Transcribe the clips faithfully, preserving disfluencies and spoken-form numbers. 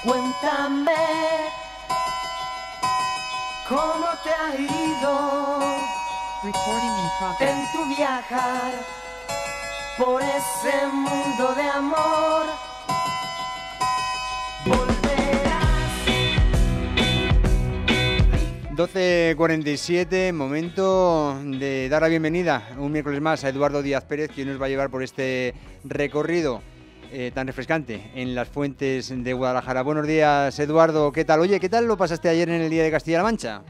Cuéntame cómo te ha ido Recording in progress. en tu viajar por ese mundo de amor. doce cuarenta y siete, momento de dar la bienvenida un miércoles más a Eduardo Díaz Pérez, quien nos va a llevar por este recorrido eh, tan refrescante en las fuentes de Guadalajara. Buenos días, Eduardo, ¿qué tal? Oye, ¿qué tal lo pasaste ayer en el Día de Castilla-La Mancha?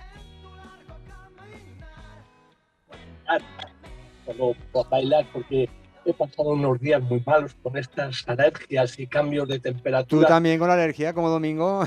Solo por bailar, porque he pasado unos días muy malos con estas alergias y cambios de ¿Tú temperatura. también con la alergia, como Domingo?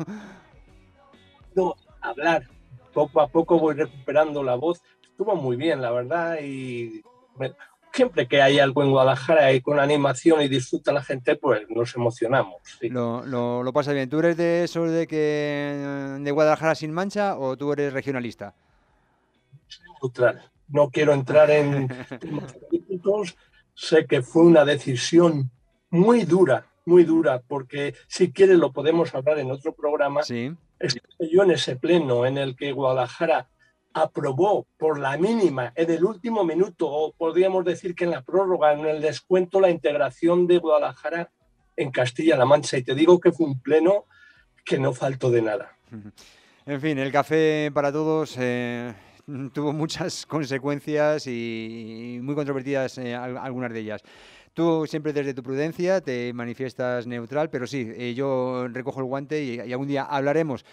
No, hablar. Poco a poco voy recuperando la voz. Estuvo muy bien, la verdad, y bueno, siempre que hay algo en Guadalajara y con animación y disfruta la gente, pues nos emocionamos. Sí. Lo, lo, lo pasas bien. ¿Tú eres de esos de que de Guadalajara sin mancha o tú eres regionalista? Soy neutral. No quiero entrar en temas políticos. Sé que fue una decisión muy dura, muy dura, porque si quieres lo podemos hablar en otro programa. Sí. Estuve yo en ese pleno en el que Guadalajara aprobó por la mínima, en el último minuto, o podríamos decir que en la prórroga, en el descuento, la integración de Guadalajara en Castilla-La Mancha. Y te digo que fue un pleno que no faltó de nada. En fin, el café para todos eh, tuvo muchas consecuencias y muy controvertidas, eh, algunas de ellas. Tú siempre desde tu prudencia te manifiestas neutral, pero sí, eh, yo recojo el guante y, y algún día hablaremos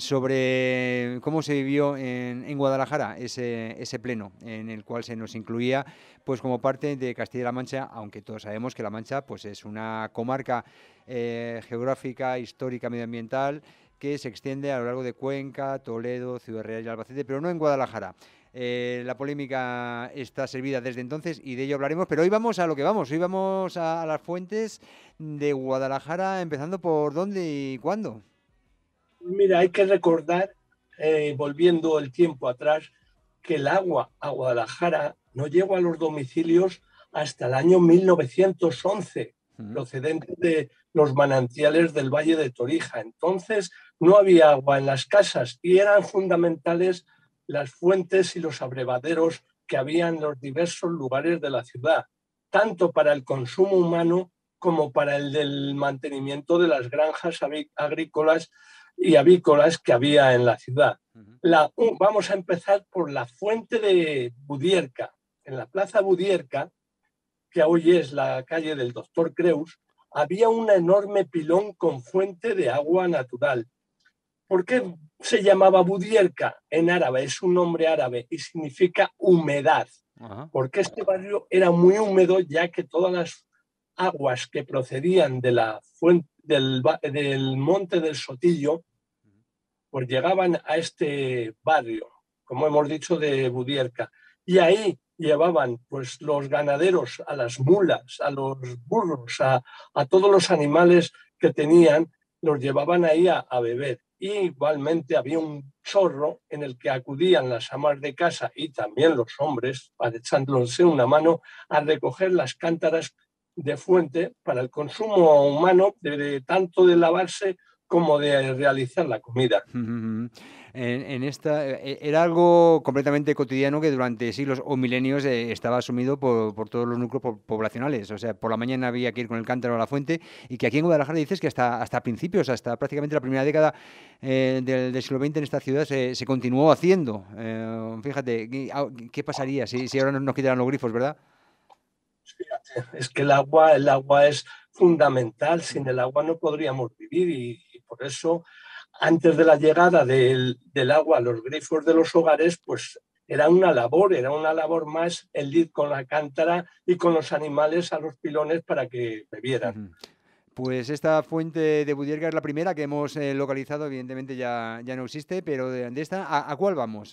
sobre cómo se vivió en, en Guadalajara ese, ese pleno en el cual se nos incluía pues como parte de Castilla-La Mancha, aunque todos sabemos que La Mancha pues es una comarca eh, geográfica, histórica, medioambiental que se extiende a lo largo de Cuenca, Toledo, Ciudad Real y Albacete, pero no en Guadalajara. Eh, la polémica está servida desde entonces y de ello hablaremos, pero hoy vamos a lo que vamos, hoy vamos a, a las fuentes de Guadalajara, empezando por dónde y cuándo. Mira, hay que recordar, eh, volviendo el tiempo atrás, que el agua a Guadalajara no llegó a los domicilios hasta el año mil novecientos once, uh-huh. procedente de los manantiales del Valle de Torija. Entonces no había agua en las casas y eran fundamentales las fuentes y los abrevaderos que había en los diversos lugares de la ciudad, tanto para el consumo humano como para el del mantenimiento de las granjas agrícolas y avícolas que había en la ciudad. La, uh, vamos a empezar por la fuente de Budierca. En la plaza Budierca, que hoy es la calle del Doctor Creus, había un enorme pilón con fuente de agua natural. ¿Por qué se llamaba Budierca? En árabe, es un nombre árabe y significa humedad. Uh-huh. Porque este barrio era muy húmedo, ya que todas las aguas que procedían de la fuente, del, del monte del Sotillo, pues llegaban a este barrio, como hemos dicho, de Budierca. Y ahí llevaban pues los ganaderos a las mulas, a los burros, a, a todos los animales que tenían, los llevaban ahí a, a beber. Y igualmente había un chorro en el que acudían las amas de casa y también los hombres, echándose una mano, a recoger las cántaras de fuente para el consumo humano, de, de, tanto de lavarse como de realizar la comida. En, en esta era algo completamente cotidiano que durante siglos o milenios eh, estaba asumido por, por todos los núcleos poblacionales. O sea, por la mañana había que ir con el cántaro a la fuente y que aquí en Guadalajara dices que hasta, hasta principios, hasta prácticamente la primera década eh, del, del siglo veinte en esta ciudad se, se continuó haciendo. Eh, fíjate, ¿qué, qué pasaría si, si ahora nos, nos quitaran los grifos, verdad? Fíjate, es que el agua, el agua es fundamental. Sin el agua no podríamos vivir y, y por eso antes de la llegada del, del agua a los grifos de los hogares, pues era una labor, era una labor más el ir con la cántara y con los animales a los pilones para que bebieran. Uh-huh. Pues esta fuente de Budierca es la primera que hemos eh, localizado, evidentemente ya, ya no existe, pero de, de esta, ¿a, ¿a cuál vamos?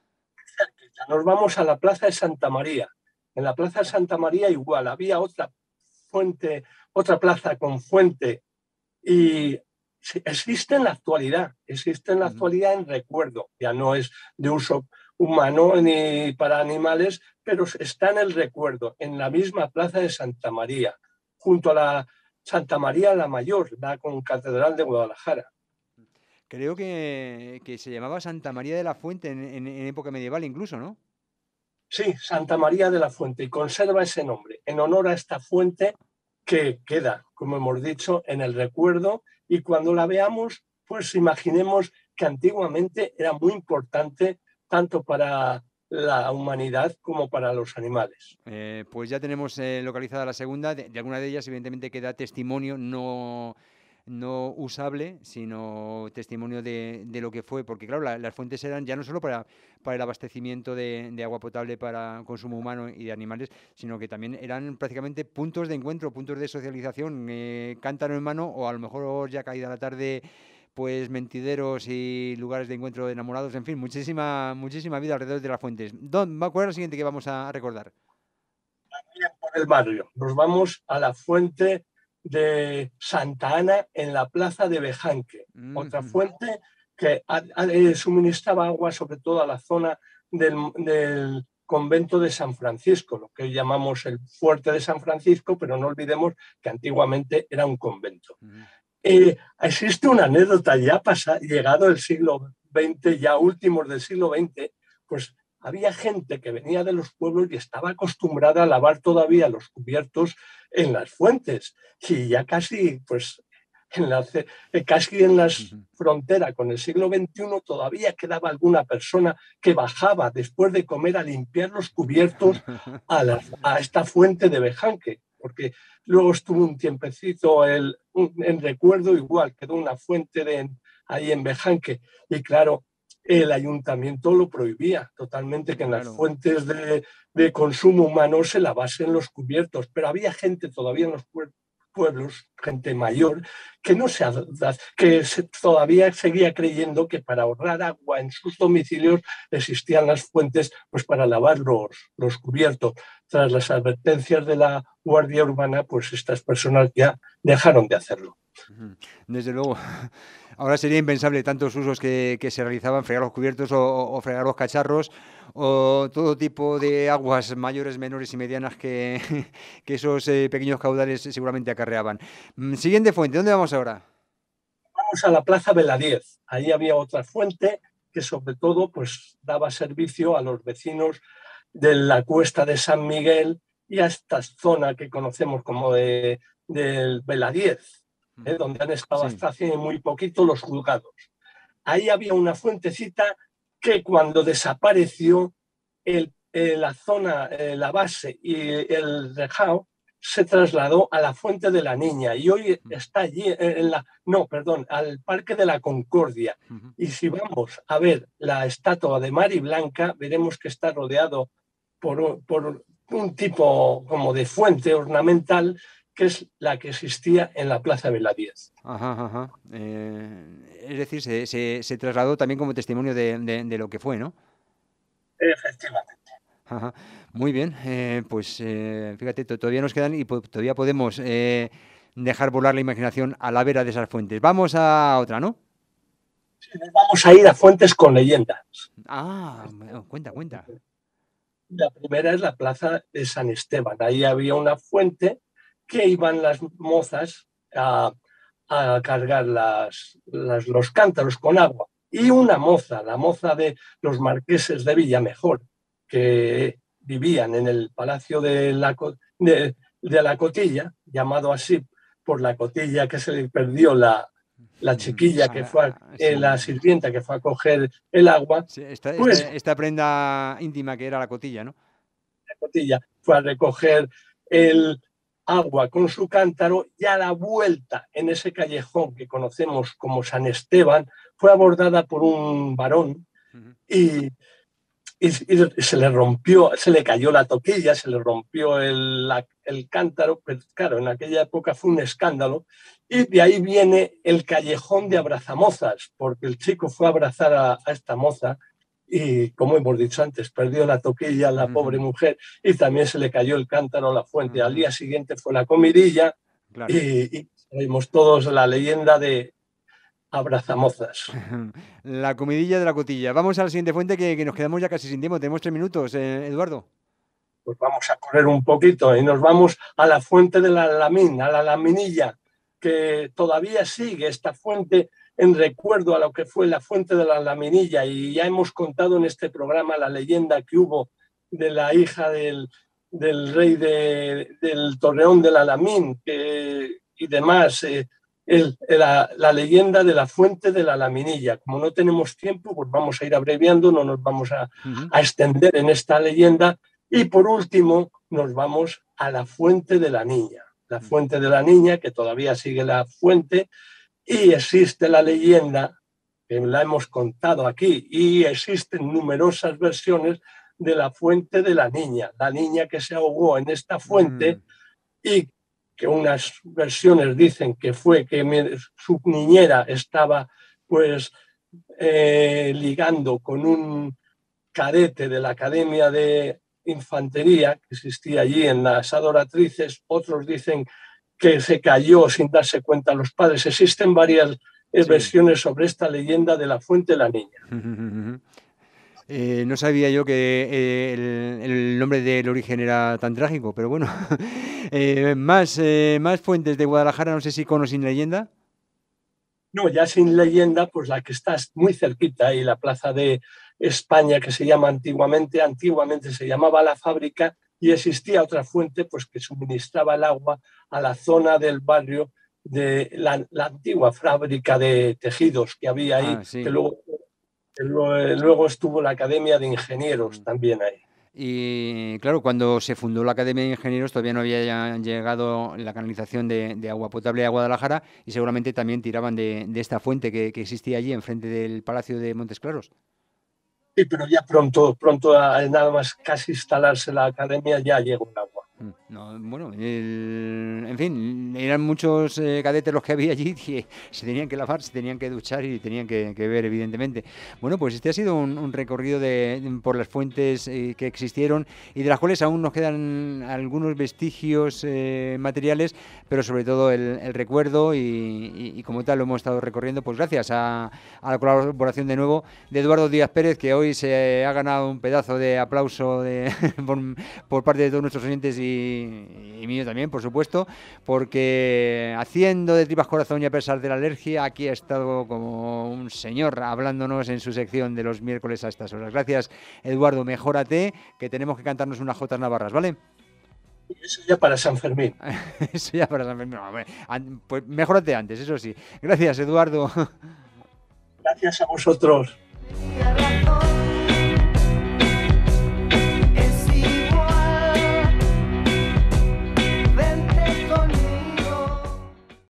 Nos vamos a la Plaza de Santa María. En la Plaza de Santa María igual, había otra fuente, otra plaza con fuente y existe en la actualidad, existe en la actualidad en recuerdo, ya no es de uso humano ni para animales, pero está en el recuerdo, en la misma Plaza de Santa María, junto a la Santa María la Mayor, la Concatedral de Guadalajara. Creo que, que se llamaba Santa María de la Fuente en, en- en época medieval incluso, ¿no? Sí, Santa María de la Fuente, y conserva ese nombre en honor a esta fuente que queda, como hemos dicho, en el recuerdo, y cuando la veamos, pues imaginemos que antiguamente era muy importante tanto para la humanidad como para los animales. Eh, pues ya tenemos eh, localizada la segunda. De, de alguna de ellas, evidentemente, queda testimonio no, no usable, sino testimonio de, de lo que fue. Porque, claro, la- las fuentes eran ya no solo para, para el abastecimiento de, de agua potable para consumo humano y de animales, sino que también eran prácticamente puntos de encuentro, puntos de socialización, eh, cántaro en mano, o a lo mejor ya caída la tarde, pues mentideros y lugares de encuentro de enamorados, en fin, muchísima, muchísima vida alrededor de las fuentes. Don, ¿cuál es la siguiente que vamos a recordar? Por el barrio, nos vamos a la fuente de Santa Ana en la plaza de Bejanque, otra Mm, fuente que a- a- eh, suministraba agua sobre todo a la zona del, del convento de San Francisco, lo que llamamos el fuerte de San Francisco, pero no olvidemos que antiguamente era un convento. mm, Eh, existe una anécdota ya pasado, llegado el siglo veinte, ya últimos del siglo veinte, pues había gente que venía de los pueblos y estaba acostumbrada a lavar todavía los cubiertos en las fuentes, y ya casi, pues, en la, eh, casi en la mm. frontera con el siglo veintiuno todavía quedaba alguna persona que bajaba después de comer a limpiar los cubiertos a, la, a esta fuente de Bejanque, porque luego estuvo un tiempecito el, un, en recuerdo, igual quedó una fuente de, ahí en Bejanque, y claro, el ayuntamiento lo prohibía totalmente, que en las Claro. fuentes de, de consumo humano se lavasen los cubiertos, pero había gente todavía en los pueblos, gente mayor, que no se que se, todavía seguía creyendo que para ahorrar agua en sus domicilios existían las fuentes, pues para lavar los, los cubiertos. Tras las advertencias de la Guardia Urbana, pues estas personas ya dejaron de hacerlo. Ujú. Desde luego, ahora sería impensable tantos usos que, que se realizaban, fregar los cubiertos o, o- o fregar los cacharros, o todo tipo de aguas mayores, menores y medianas que, que esos eh, pequeños caudales seguramente acarreaban. Mm, Siguiente fuente, ¿dónde vamos ahora? Vamos a la Plaza Veladiez. Ahí había otra fuente que sobre todo pues daba servicio a los vecinos de la Cuesta de San Miguel y a esta zona que conocemos como de, del Veladiez, ¿eh? Donde han estado Sí. hasta hace muy poquito los juzgados. Ahí había una fuentecita que cuando desapareció el, eh, la zona, eh, la base y el rejao, se trasladó a la Fuente de la Niña y hoy está allí, eh, en la, no, perdón, al Parque de la Concordia. Ujú. Y si vamos a ver la estatua de Mari Blanca, veremos que está rodeado por, por un tipo como de fuente ornamental, que es la que existía en la Plaza Veladiez. Ajá, ajá. Eh, es decir, se, se- se trasladó también como testimonio de, de- de lo que fue, ¿no? Efectivamente. Ajá. Muy bien, eh, pues eh, fíjate, to- todavía nos quedan y po- todavía podemos eh, dejar volar la imaginación a la vera de esas fuentes. Vamos a otra, ¿no? Vamos a ir a fuentes con leyendas. Ah, bueno, cuenta, cuenta. La primera es la Plaza de San Esteban. Ahí había una fuente que iban las mozas a, a cargar las, las, los cántaros con agua. Y una moza, la moza de los marqueses de Villamejor, que vivían en el Palacio de la, de, de la Cotilla, llamado así por la cotilla que se le perdió la, la chiquilla que fue, Ah, eh, sí. la sirvienta que fue a coger el agua, Sí, esta, esta, pues esta prenda íntima que era la cotilla, ¿no? la cotilla fue a recoger el agua con su cántaro, y a la vuelta en ese callejón que conocemos como San Esteban fue abordada por un varón Ujú. y, y, y se le rompió, se le cayó la toquilla, se le rompió el, la, el cántaro, pero claro, en aquella época fue un escándalo, y de ahí viene el callejón de abrazamozas, porque el chico fue a abrazar a, a esta moza y, como hemos dicho antes, perdió la toquilla la pobre Ujú, mujer, y también se le cayó el cántaro a la fuente. Al ujú. día siguiente fue la comidilla, Claro. y, y sabemos todos la leyenda de abrazamozas. La comidilla de la cotilla. Vamos a la siguiente fuente que, que nos quedamos ya casi sin tiempo. Tenemos tres minutos, eh, Eduardo. pues vamos a correr un poquito y nos vamos a la fuente del Alamín, a la Laminilla, que todavía sigue esta fuente en recuerdo a lo que fue la fuente de la Laminilla, y ya hemos contado en este programa la leyenda que hubo de la hija del, del rey de, del Torreón del Alamín que, y demás, eh, el, la, la leyenda de la fuente de la Laminilla. Como no tenemos tiempo, pues vamos a ir abreviando, no nos vamos a, uh-huh. a extender en esta leyenda. Y por último nos vamos a la fuente de la Niña, la fuente de la Niña, que todavía sigue la fuente, y existe la leyenda, que la hemos contado aquí, y existen numerosas versiones de la fuente de la Niña, la niña que se ahogó en esta fuente, mm. y que unas versiones dicen que fue que su niñera estaba pues eh, ligando con un cadete de la Academia de Infantería que existía allí en las Adoratrices. Otros dicen que se cayó sin darse cuenta los padres. Existen varias eh, sí. versiones sobre esta leyenda de la fuente de la Niña. Eh, no sabía yo que eh, el, el nombre del origen era tan trágico, pero bueno. eh, más, eh, más fuentes de Guadalajara, no sé si con o sin leyenda. No, ya sin leyenda, pues la que está muy cerquita ahí, la Plaza de España, que se llama antiguamente, antiguamente se llamaba La Fábrica, y existía otra fuente pues que suministraba el agua a la zona del barrio de la, la antigua fábrica de tejidos que había ahí, ah, sí. que luego... Luego estuvo la Academia de Ingenieros también ahí. Y claro, cuando se fundó la Academia de Ingenieros todavía no había llegado la canalización de, de agua potable a Guadalajara, y seguramente también tiraban de, de esta fuente que, que existía allí enfrente del Palacio de Montes Claros. Sí, pero ya pronto, pronto nada más casi instalarse la Academia ya llegó el agua. No, bueno, el, en fin, eran muchos eh, cadetes los que había allí que se tenían que lavar, se tenían que duchar y tenían que, que ver, evidentemente. Bueno, pues este ha sido un, un recorrido de, por las fuentes eh, que existieron y de las cuales aún nos quedan algunos vestigios eh, materiales, pero sobre todo el, el recuerdo y, y, y como tal lo hemos estado recorriendo, pues gracias a, a la colaboración de nuevo de Eduardo Díaz Pérez, que hoy se ha ganado un pedazo de aplauso de, por, por parte de todos nuestros oyentes y Y, y mío también, por supuesto, porque haciendo de tripas corazón y a pesar de la alergia, aquí ha estado como un señor hablándonos en su sección de los miércoles a estas horas. Gracias, Eduardo, mejórate, que tenemos que cantarnos unas jotas navarras, ¿vale? Eso ya para San Fermín. Eso ya para San Fermín. No, pues mejórate antes, eso sí. Gracias, Eduardo. Gracias a vosotros.